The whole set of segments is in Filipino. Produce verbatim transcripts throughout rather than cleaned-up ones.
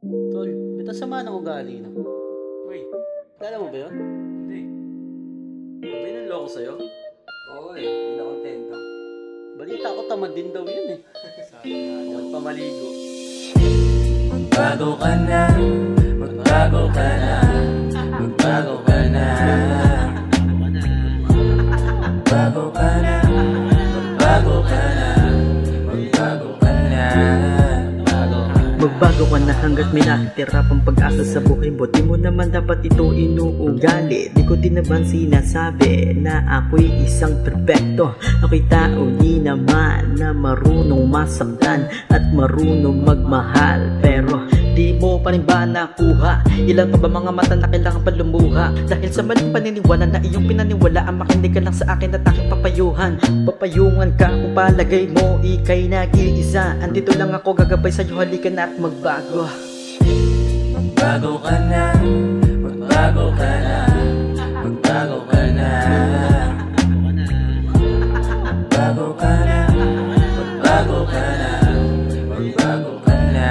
Tol, ba't ang sama ng ugali na? Wait, Kala mo ba yun? hindi. May nanloko sa'yo? Oo eh, hindi na kontento. Balita ko tamad din daw yun eh. Sabi nga daw. Magpamaligo. Magbago ka na, magbago ka na, magbago ka na. Magbago ka na, magbago ka na, magbago ka na. Magbago ka na hanggat may nakitira pang pag-asa sa buhay mo. Di mo naman dapat ito inuugali. Di ko din naman sinasabi na ako'y isang perpekto. Ako'y tao di naman na marunong masaktan at marunong magmahal. Pero di mo pa rin ba nakuha? Ilan pa ba mga mata na kailangan pa lumuha? Dahil sa maling paniniwala na iyong pinaniwalaan, makinig ka lang sa akin at aking papayuhan. Papayungan ka kung palagay mo ika'y nag-iisa. Andito lang ako gagabay sa'yo, halika na at magbago. Magbago ka na, magbago ka na, magbago ka na. Magbago ka na, magbago ka na, magbago ka na.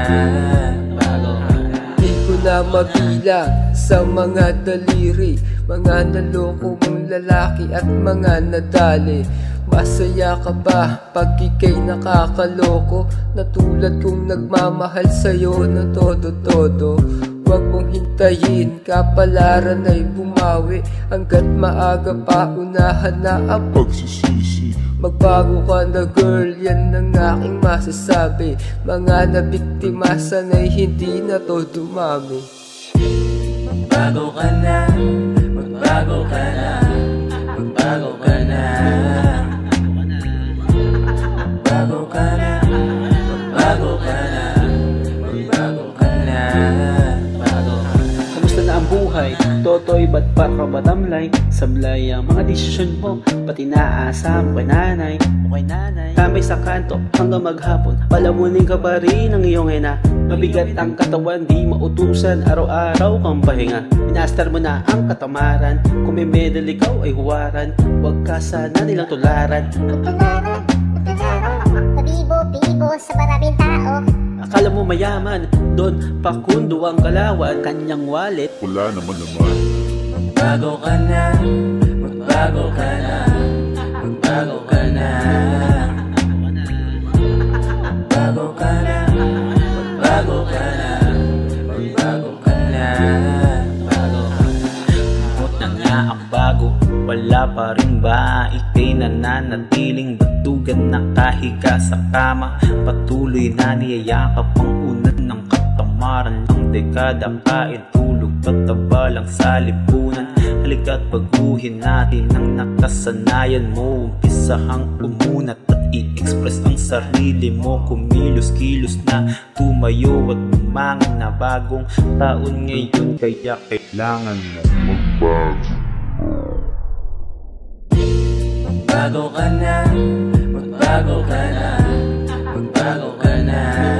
Di ko na mabilang sa mga daliri, mga naloko mong lalaki at mga nadali. Masaya ka ba pag ika'y nakakaloko? Na tulad kong nagmamahal sa'yo na todo-todo. Huwag mong hintayin, kapalaran ay bumawi. Hanggat maaga pa, unahan na ang pagsisisi. Magbago ka na girl, yan ang aking masasabi. Mga nabiktima sana'y hindi na to dumami. Magbago ka na, magbago ka na, magbago ka na. Magbago ka na, magbago ka na, magbago ka na. Kamusta na ang buhay? Totoy, ba't pa ka matamlay? Sablay ang mga desisyon mo, pati naasa mo kay nanay o kay nanay. Kamay sa kanto hanggang maghapon, palamunin ka pa rin ang iyong ina. Mabigat ang katawan, di mautusan, araw-araw kang pahinga. Minastar mo na ang katamaran, kung may medal ikaw ay huwaran. Huwag ka sana nilang tularan. Pabibo-bibo sa maraming tao. Akala mo mayaman, doon pakundo ang kalawan. Kanyang wallet, wala naman naman. Magbago ka na, magbago ka na, magbago ka na. Magbago ka na, magbago ka na, magbago ka na. Bukod na nga ang bago, wala pa rin ba? Ika'y nananatiling batugan, nakahiga sa kama. Patuloy na niyayakap ang unan ng katamaran ng dekada. Kain, tulog, pataba lang sa lipunan. Halika't baguhin natin ang nakasanayan mo. Umpisahang umunat at i-express ang sarili mo. Kumilos-kilos na, tumayo at bumangon na. Bagong taon ngayon, kaya kailangan na magbago. Magbago ka na, magbago ka na, magbago ka na.